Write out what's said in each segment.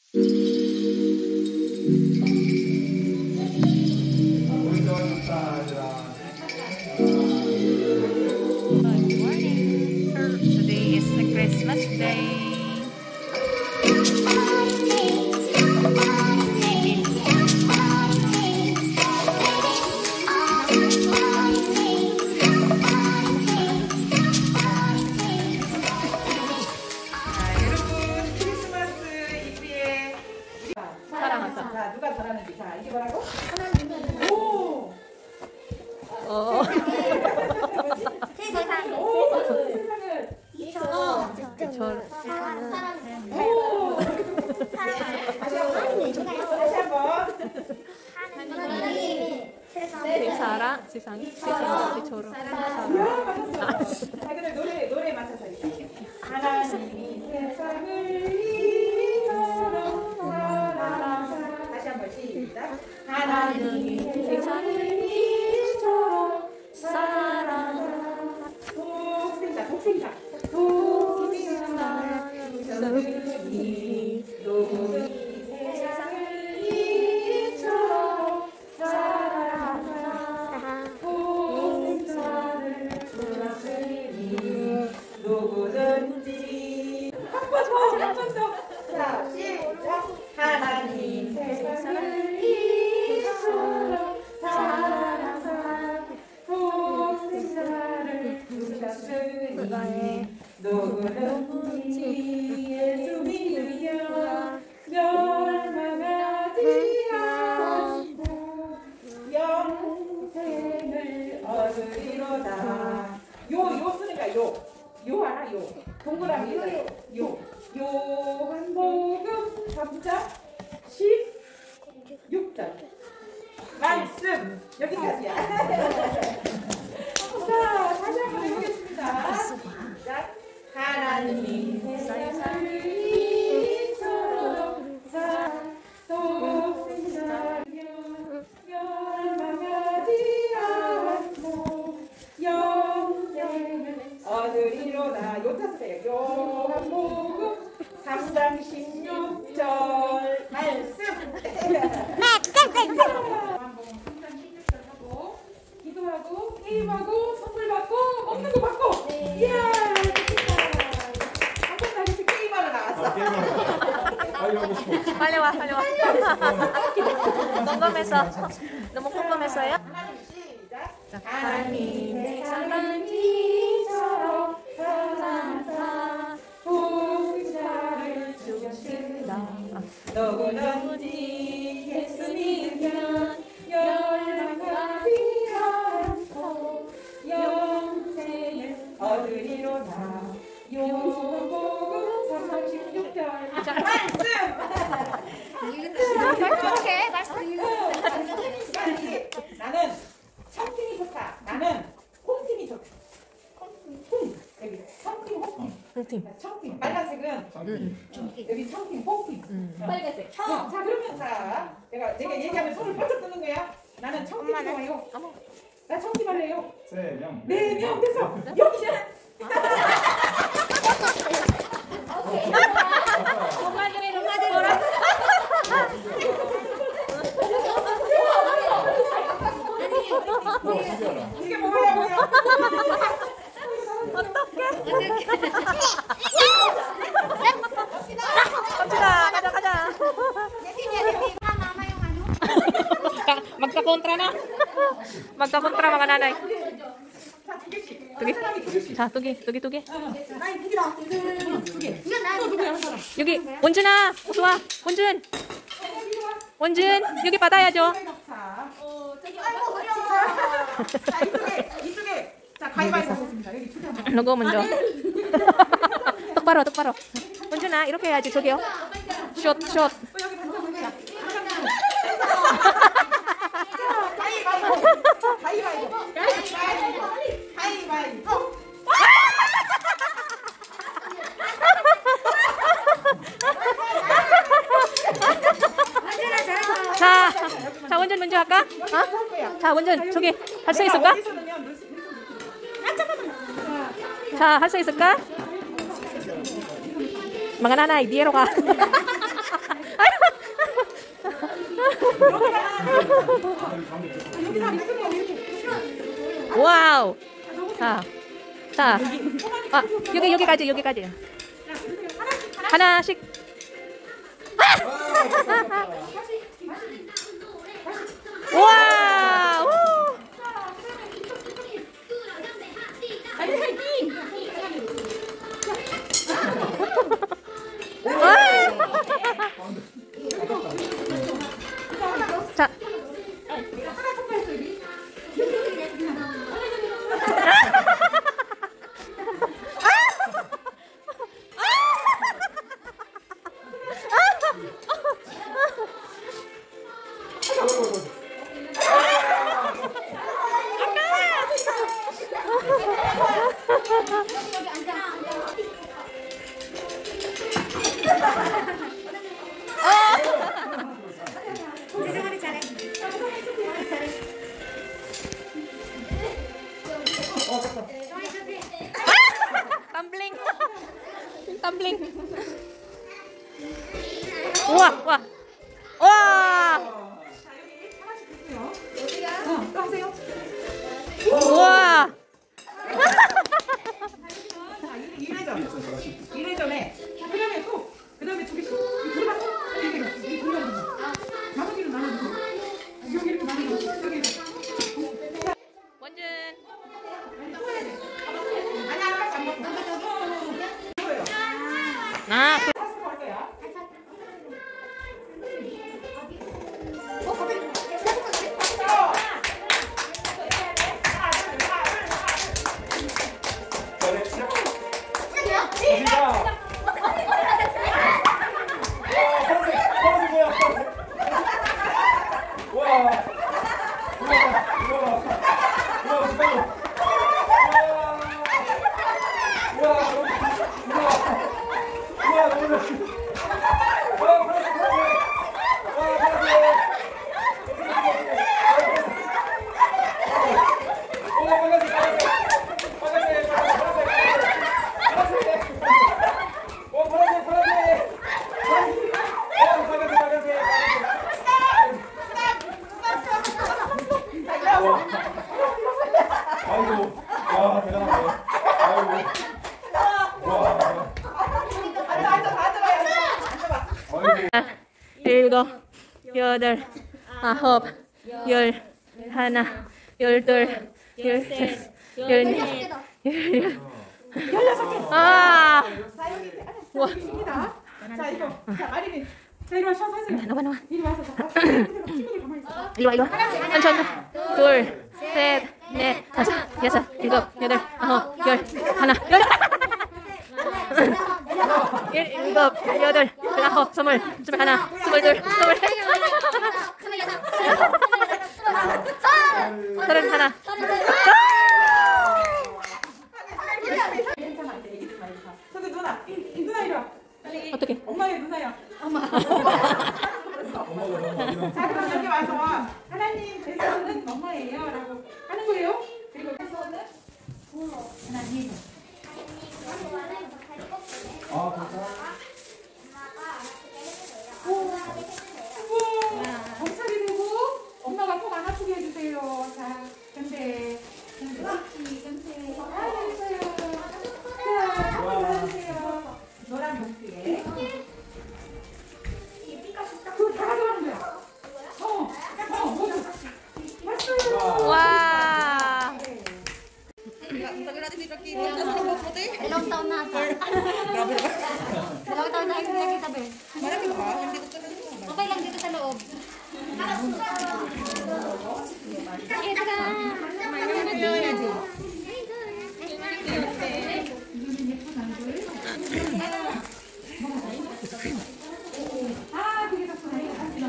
Today is the Christmas day. 자, 누가 잘하는지. 자, 이게 뭐라고? 오! 세상을 세상처럼. 자, 그럼 노래 맞춰서 할게요. 하나님이 세상을 이처럼 사랑하사. 다시 한번 시작. 하나님이 세상을 이처럼 사랑하사. 독생자. 너희 세상을 이처럼 사랑하사. 독생자를 주셨으니 누구든지. 한 번 더. 자, 시작. 하나님 세상을 이처럼 사랑하사. 독생자를 주셨으니 누구든지 예수 믿으며 멸망하지 않고 영생을 얻으리로다. 요 쓰는 거야. 요 알아? 요 동그라미 요 요한복음 3장 16절 말씀 여기까지야. 자, 다시 한번 해보겠습니다. 시작. 하나님 세상을 이처럼 독생자를 멸망하지 않고 영생을 얻으리로다. 요 tas세요. 요한복음 3장 16절 말씀. 요한복음 3장 16절 하고 기도하고 게임하고 선물 받고 먹는 거 받고. 이야. 한번 다시 게임하러 나왔어. 빨리 와. 너무 궁금했어요? 하나님 시작. 하나님 세상을 이처럼 사랑하사 독생자를 주셨으나 누구든지 예수 믿으면 멸망하지 않고 영생을 얻으리로다. 요한복음 3장 16절 말씀. 나는 청팀이 좋다. 나는 홈팀이 좋다. 여기 청팀, 홈팀. 청팀. 빨간색은 여기 청팀, 홈팀. 빨간색. 자, 그러면 내가 얘기하면 손을 뻗어 뜨는 거야. 나는 청팀 좋아요. 나 청팀 할래요. 3명. 4명 됐어. 여기는. 이게 뭐야? 가자. Magkakontra mga nanay. Tugi. 여기 원준아, 어서 와. 원준, 여기 받아야죠. 자, 이쪽에. 자, 가위바위보 하겠습니다. 여기 주세요. 너거 먼저. 똑바로. 원준아, 이렇게 해야지. 저기요. 숏. 여기 던져보자. 가위바위보. 자, 원준 먼저 할까? 자, 원준, 저기 할 수 있을까? 자, 할 수 있을까? Mga nanay, diero ka. 와우. 자, 아, 여기까지. 하나씩. 와! 우! 자. 덤블링. 와. 또 하세요. 우와. 1회전에 그 다음에 두 개씩 들어갔어. 여기 들어갔어. 나머지는 나눠주고 여기 이렇게 나눠주고 여기 원준. 아니 아까 안 먹고 이거예요. 아, 사서 할 거야. 아이고, 와 대단하네. 아이고, 와. 아이고. 일곱, 여덟, 아홉, 열, 하나, 열둘, 열셋, 열넷, 열여섯. 아! 와. 자 이거 자 마리린 자 이리 와 쉬어서 하세요. 나와. 이리 와서 친구들 가만히 있어. 일로 와. 천천히. 둘, 셋, 넷, 다섯, 여섯, 일곱, 여덟, 아홉, 열, 하나, 열. 일곱, 여덟, 아홉, 스물, 스물하나, 스물둘, 스물셋, 서른하나. 괜찮아 이제 얘기들 많이 가. 근데 누나 이리 와. 어떻게? 엄마의 누나야. 엄마가 자 그럼 여기 와서 하나님 대선은 엄마예요 라고 하는 거예요. 그리고 대선은 하나님. 아, 그렇구나. 검찰이 되고 엄마가 꼭 안 아프게 해주세요. 자 근데 근데 잘해주세요. 자 한번 해주세요. 노란 봉투에 그거 다 가져가는 거야. 모두 맞어요. 와. Dalawang taon na ata. Dalawang taon na hindi nakita, Be. Okay lang dito sa loob. 아 되게 좋구나.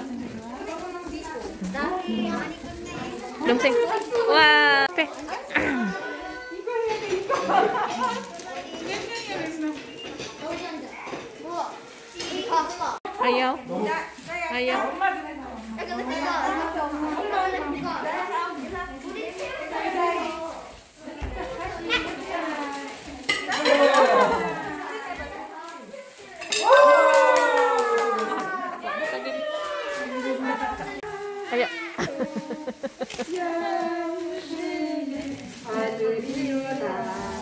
lumsing. 와. 네. 이거 해야 돼 이거. 몇 명이야 몇 명? Ayaw. Ayaw. 엄마도 해서. Ayaw. 아들이로다